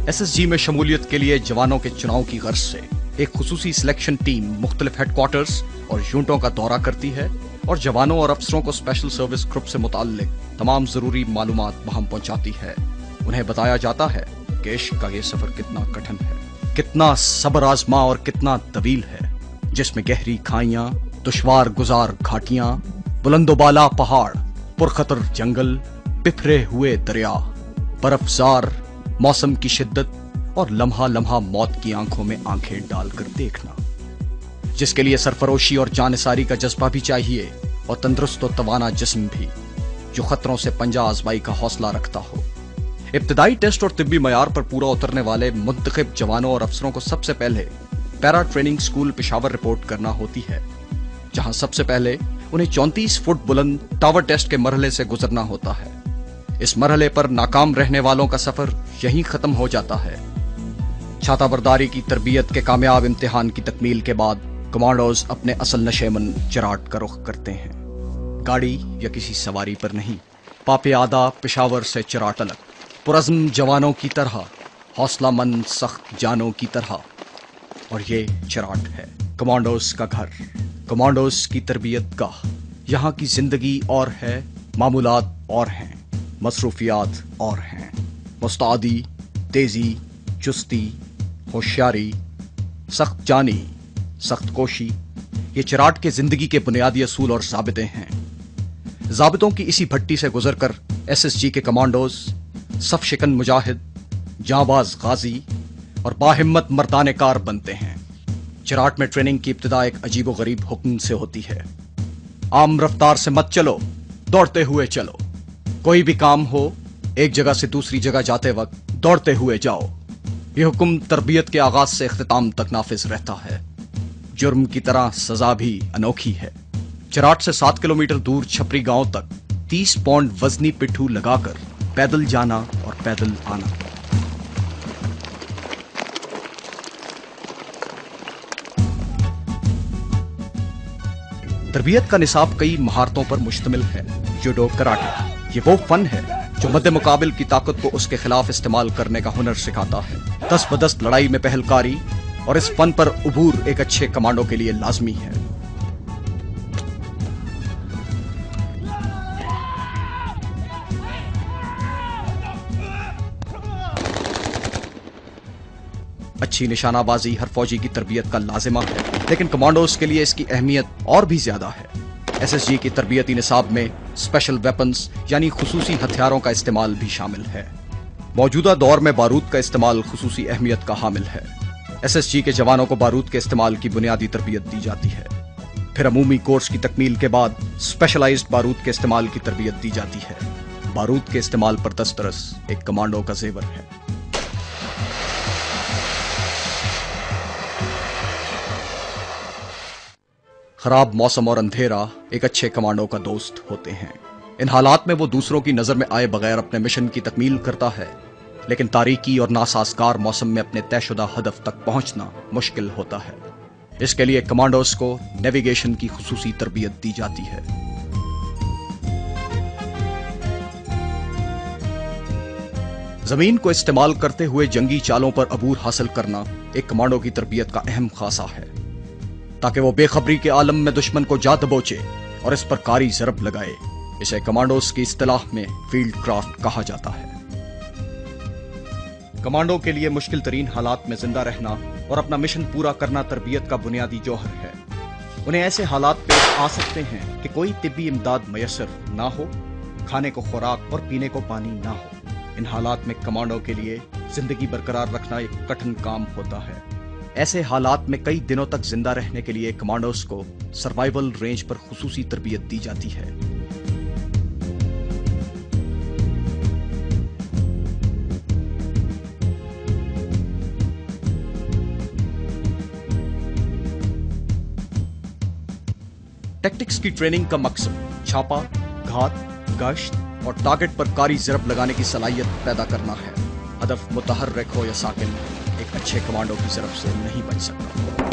SSG में शमूलियत के लिए जवानों के चुनाव की गर्ज से एक खुसूसी सिलेक्शन टीम मुख्तलिफ हेडक्वार्टर्स और यूनिटों का दौरा करती है और जवानों और अफसरों को स्पेशल सर्विस ग्रुप से मुताल्लिक तमाम जरूरी मालूमात वहां पहुंचाती है। उन्हें बताया जाता है कि इश्क का ये सफर कितना कठिन है, कितना सब्र आजमा और कितना तवील है, जिसमें गहरी खाइयां, दुश्वार गुजार घाटियां, बुलंदोबाला पहाड़, पुरखतर जंगल, बिखरे हुए दरिया, बर्फजार मौसम की शिद्दत और लम्हा लम्हा मौत की आंखों में आंखें डालकर देखना, जिसके लिए सरफरोशी और जानिसारी का जज्बा भी चाहिए और तंदुरुस्त और तवाना जिस्म भी, जो खतरों से पंजा आजमाई का हौसला रखता हो। इब्तदाई टेस्ट और तिब्बी मयार पर पूरा उतरने वाले मुंतखब जवानों और अफसरों को सबसे पहले para training school Peshawar report करना होती है, जहां सबसे पहले उन्हें 34 फुट बुलंद टावर टेस्ट के मरहले से गुजरना होता है। इस मरहले पर नाकाम रहने वालों का सफर यहीं खत्म हो जाता है। छाताबरदारी की तरबियत के कामयाब इम्तिहान की तकमील के बाद कमांडोज अपने असल नशेमन चराट का रुख करते हैं। गाड़ी या किसी सवारी पर नहीं, पापियादा पेशावर से चराट अलग, पुरज़्म जवानों की तरह, हौसलामंद सख्त जानों की तरह। और ये चराट है कमांडोज का घर, कमांडोज की तरबियत गाह। यहाँ की जिंदगी और है, मामूलात और हैं, मसरूफियात और हैं। मुस्तादी, तेजी, चुस्ती, होशियारी, सख्त जानी, सख्त कोशी, ये चराट के जिंदगी के बुनियादी असूल और ज़ाबिते हैं। ज़ाबितों की इसी भट्टी से गुजरकर एसएसजी के कमांडोज सफ शिकन मुजाहिद, जांबाज गाजी और बाहिम्मत मर्दाने कार बनते हैं। चराट में ट्रेनिंग की इब्तिदा एक अजीबो गरीब हुक्म से होती है। आम रफ्तार से मत चलो, दौड़ते हुए चलो। कोई भी काम हो, एक जगह से दूसरी जगह जाते वक्त दौड़ते हुए जाओ। यह हुक्म तरबियत के आगाज से इख्तिताम तक नाफिज रहता है। जुर्म की तरह सजा भी अनोखी है। चराट से 7 किलोमीटर दूर छपरी गांव तक 30 पौंड वजनी पिट्ठू लगाकर पैदल जाना और पैदल आना। तरबियत का निसाब कई महारतों पर मुश्तमिल है। जूडो, कराटे, ये वो फन है जो मद्दे मुकाबिल की ताकत को उसके खिलाफ इस्तेमाल करने का हुनर सिखाता है। दस्त बदस्त लड़ाई में पहलकारी और इस फन पर उबूर एक अच्छे कमांडो के लिए लाजमी है। अच्छी निशानाबाजी हर फौजी की तरबियत का लाजिमा है, लेकिन कमांडोज के लिए इसकी अहमियत और भी ज्यादा है। एसएसजी की तरबियती निसाब में स्पेशल वेपन्स यानी खुसूसी हथियारों का इस्तेमाल भी शामिल है। मौजूदा दौर में बारूद का इस्तेमाल खुसूसी अहमियत का हामिल है। एसएसजी के जवानों को बारूद के इस्तेमाल की बुनियादी तरबियत दी जाती है। फिर अमूमी कोर्स की तकमील के बाद स्पेशलाइज्ड बारूद के इस्तेमाल की तरबियत दी जाती है। बारूद के इस्तेमाल पर दस्तरस एक कमांडो का जेवर है। खराब मौसम और अंधेरा एक अच्छे कमांडो का दोस्त होते हैं। इन हालात में वो दूसरों की नजर में आए बगैर अपने मिशन की तकमील करता है, लेकिन तारीकी और नासाजगार मौसम में अपने तयशुदा हदफ तक पहुंचना मुश्किल होता है। इसके लिए कमांडोज को नेविगेशन की खुसूसी तरबियत दी जाती है। जमीन को इस्तेमाल करते हुए जंगी चालों पर अबूर हासिल करना एक कमांडो की तरबियत का अहम खासा है, ताकि वो बेखबरी के आलम में दुश्मन को जा दबोचे और इस पर कारी जरब लगाए। इसे कमांडोज की इस्तिलाह में फील्ड क्राफ्ट कहा जाता है। कमांडो के लिए मुश्किल तरीन हालात में जिंदा रहना और अपना मिशन पूरा करना तरबियत का बुनियादी जौहर है। उन्हें ऐसे हालात पेश आ सकते हैं कि कोई तिब्बी इमदाद मयसर ना हो, खाने को खुराक और पीने को पानी ना हो। इन हालात में कमांडो के लिए जिंदगी बरकरार रखना एक कठिन काम होता है। ऐसे हालात में कई दिनों तक जिंदा रहने के लिए कमांडोज को सर्वाइवल रेंज पर खुसूसी तरबियत दी जाती है। टेक्टिक्स की ट्रेनिंग का मकसद छापा, घात, गश्त और टारगेट पर कारी जरब लगाने की सलाहियत पैदा करना है। हदफ मुतहर्रिक हो या साकिन, एक अच्छे कमांडो की जरब से नहीं बच सकता।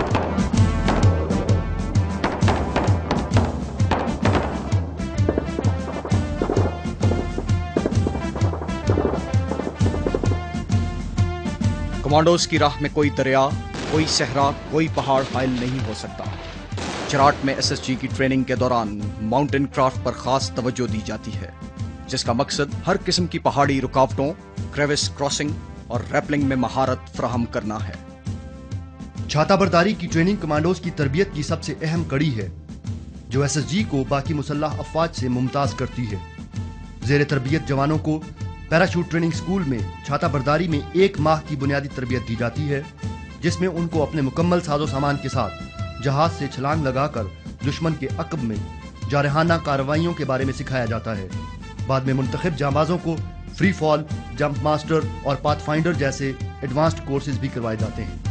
कमांडोज की राह में कोई दरिया, कोई सहरा, कोई पहाड़ हायल नहीं हो सकता। चराट में एसएसजी की ट्रेनिंग के दौरान माउंटेन क्राफ्ट पर खास तवज्जो दी जाती है, जिसका मकसद हर किस्म की पहाड़ी रुकावटों, क्रेविस क्रॉसिंग और रैपलिंग में महारत फराहम करना है। छाताबरदारी की ट्रेनिंग कमांडोज की तरबियत की सबसे अहम कड़ी है, जो एसएसजी को बाकी मुसल्लह अफवाज से मुमताज करती है। जेर तरबियत जवानों को पैराशूट ट्रेनिंग स्कूल में छाताबरदारी में 1 माह की बुनियादी तरबियत दी जाती है, जिसमें उनको अपने मुकम्मल साजो सामान के साथ जहाज से छलांग लगाकर दुश्मन के अक़ब में जारहाना कार्रवाइयों के बारे में सिखाया जाता है। बाद में मुंतखब जांबाजों को फ्री फॉल, जंप मास्टर और पाथफाइंडर जैसे एडवांस्ड कोर्सेज भी करवाए जाते हैं।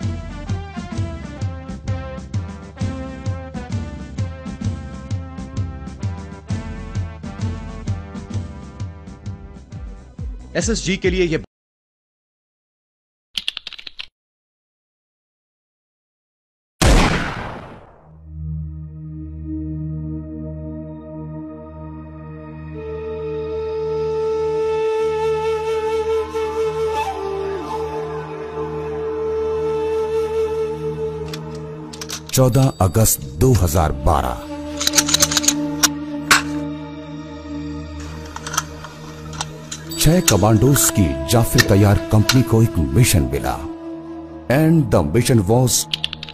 एसएसजी के लिए यह अगस्त 2012 6 कमांडोज की जाफर तैयार कंपनी को एक मिशन मिला and the mission was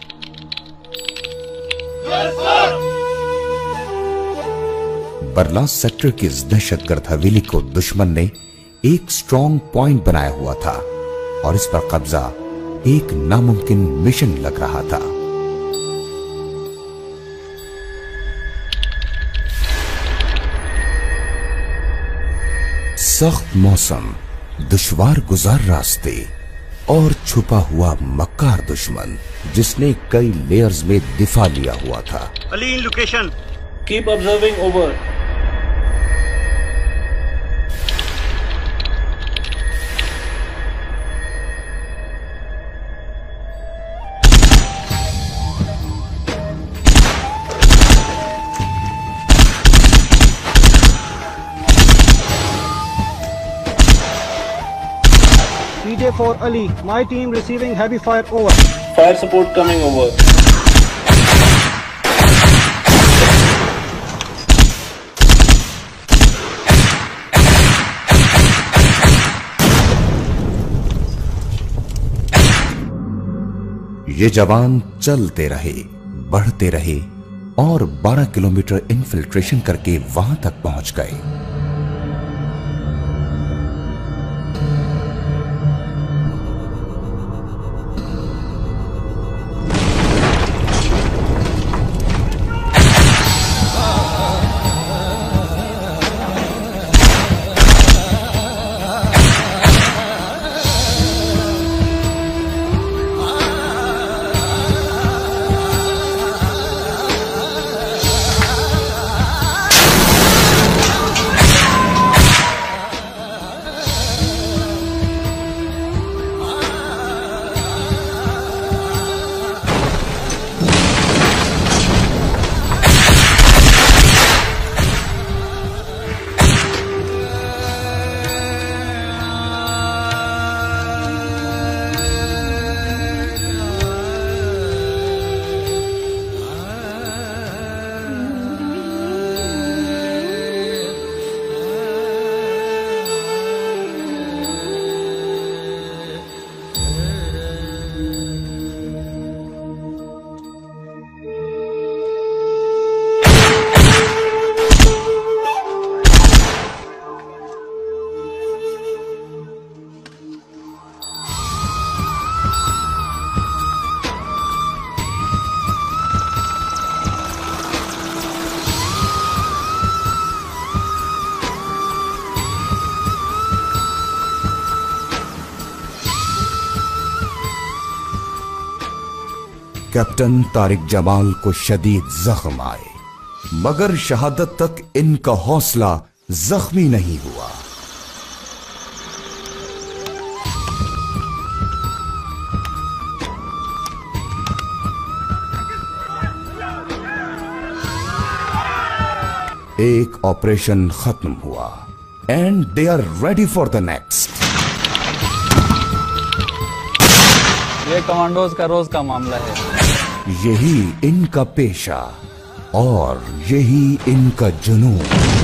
Barla sector की इस दहशतगर्द हवेली को दुश्मन ने एक स्ट्रॉन्ग पॉइंट बनाया हुआ था और इस पर कब्जा एक नामुमकिन मिशन लग रहा था। सख्त मौसम, दुश्वार गुजार रास्ते और छुपा हुआ मक्कार दुश्मन जिसने कई लेयर्स में दिफा लिया हुआ था। Ali in location, keep observing, over. DJ for Ali, my team receiving heavy fire, over. Fire support coming, over. ये जवान चलते रहे, बढ़ते रहे और 12 किलोमीटर इन्फिल्ट्रेशन करके वहां तक पहुंच गए। कैप्टन तारिक जमाल को शदीद जख्म आए, मगर शहादत तक इनका हौसला जख्मी नहीं हुआ। एक ऑपरेशन खत्म हुआ and they are ready for the next. हमारे कमांडोज का रोज का मामला है। यही इनका पेशा और यही इनका जुनून।